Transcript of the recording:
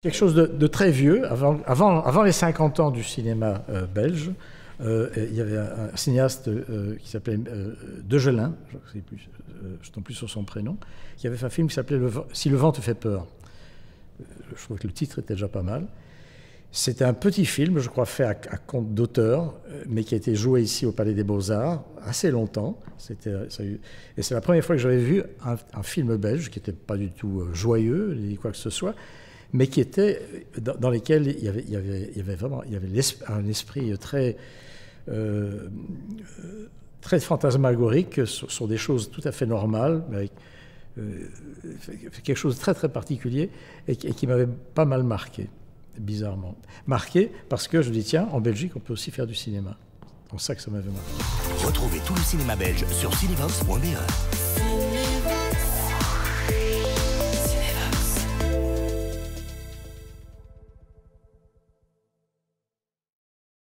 Quelque chose de très vieux, avant les 50 ans du cinéma belge, il y avait un cinéaste qui s'appelait Degelin, je ne tombe plus sur son prénom, qui avait fait un film qui s'appelait Si le vent te fait peur. Je trouve que le titre était déjà pas mal. C'était un petit film, je crois, fait à compte d'auteur, mais qui a été joué ici au Palais des Beaux-Arts assez longtemps. Et c'est la première fois que j'avais vu un film belge qui n'était pas du tout joyeux, ni quoi que ce soit, mais qui était dans lesquels il y avait un esprit très fantasmagorique sur des choses tout à fait normales, mais avec quelque chose de très très particulier et qui m'avait pas mal marqué, bizarrement. Marqué parce que je dis tiens, en Belgique on peut aussi faire du cinéma. C'est pour ça que ça m'avait marqué. Retrouvez tout le cinéma belge sur cinevox.be.